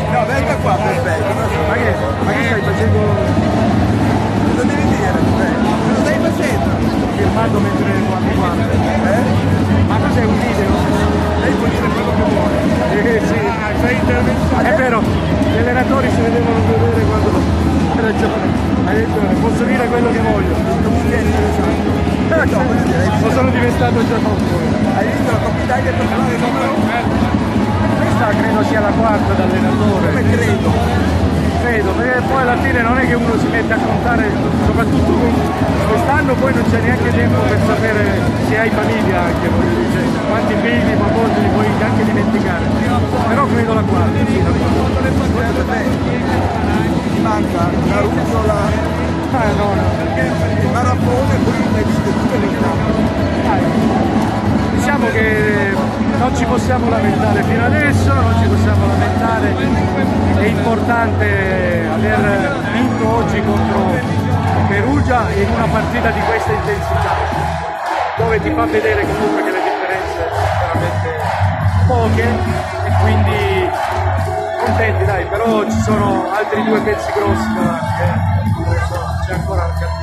No, venga qua, perfetto. Ma che stai facendo? Cosa devi dire? Cosa stai facendo? Filmato mentre guardi guarda. Ma cos'è un video? Lei può dire quello che vuole. Sì. Sei interventato. È vero, gli allenatori se ne devono vedere quando... Hai ragione, hai detto, posso dire quello che voglio. Non mi viene interessato. O sono diventato già troppo. Hai visto la Coppa Italia personale numero? Questa credo sia la quarta da allenatore. Come credo? Credo, perché poi alla fine non è che uno si mette a contare, soprattutto con quest'anno poi non c'è neanche tempo per sapere se hai famiglia anche, cioè, quanti figli, ma molti li puoi anche dimenticare. Però credo la quarta, sì, la quarta. Ti manca la rucciola, No. il marafone, poi le viste tutte le Diciamo che non ci possiamo lamentare fino adesso, non ci possiamo lamentare, è importante aver vinto oggi contro Perugia in una partita di questa intensità, dove ti fa vedere comunque che le differenze sono veramente poche e quindi contenti dai, però ci sono altri due pezzi grossi davanti, adesso c'è ancora un capitolo.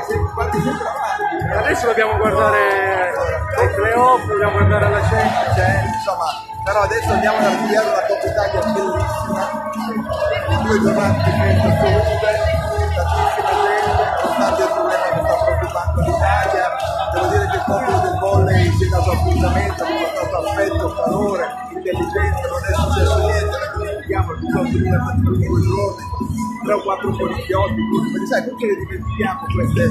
Adesso dobbiamo guardare il playoff, dobbiamo guardare alla Champions. insomma, però adesso andiamo ad archiviare una Coppa Italia bellissima, 2 giornate di festa assolute, tantissima gente, nonostante il problema che sta preoccupando l'Italia. Devo dire che il popolo del volley si è dato appuntamento, ha dimostrato affetto, calore, intelligenza, non è successo niente, noi dimentichiamo il bisogno di per 2 giorni, 3 o 4 poliziotti, quindi sai perché le dimentichiamo queste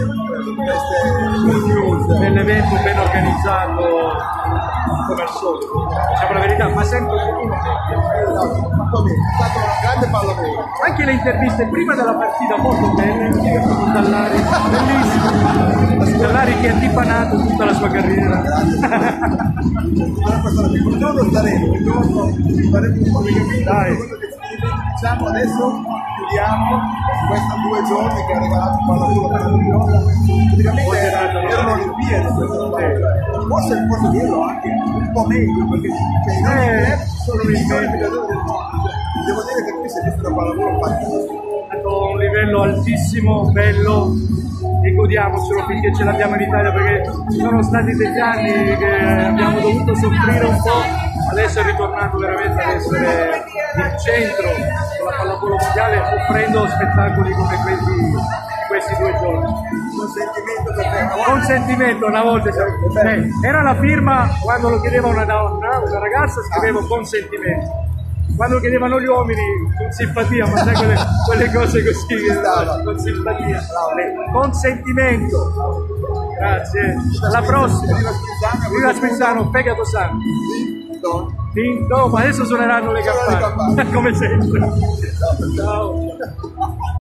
news? Nell'evento ben organizzato come al solito, diciamo la verità, ma sempre Fatto bene, è stato un grande pallavolo. anche le interviste prima della partita molto belle, con Dallari, bellissimo. Dallari che ha dipanato tutta la sua carriera. Un giorno staremo, un giorno faremo un collegamento. Dai. Diciamo adesso chiudiamo questi 2 giorni che ha regalato un pallavolo meraviglioso. Praticamente erano Olimpiadi forse posso dirlo anche un po' meglio perché i nostri club sono i migliori giocatori del mondo. Devo dire che qui si è visto una pallavolo fantastica. Un livello altissimo, bello e godiamocelo finché ce l'abbiamo in Italia, perché ci sono stati degli anni che abbiamo dovuto soffrire un po', adesso è ritornato veramente ad essere il centro della pallavolo mondiale, offrendo spettacoli come questi 2 giorni. Consentimento per te. Consentimento, una volta era la firma, quando lo chiedeva una ragazza scrivevo consentimento. Quando lo chiedevano gli uomini con simpatia, ma sai quelle cose così, con simpatia. Consentimento. Grazie. Alla prossima. Viva Spinzano, fegato sano. Tinto, ma adesso suoneranno le campane. Come sempre. Ciao.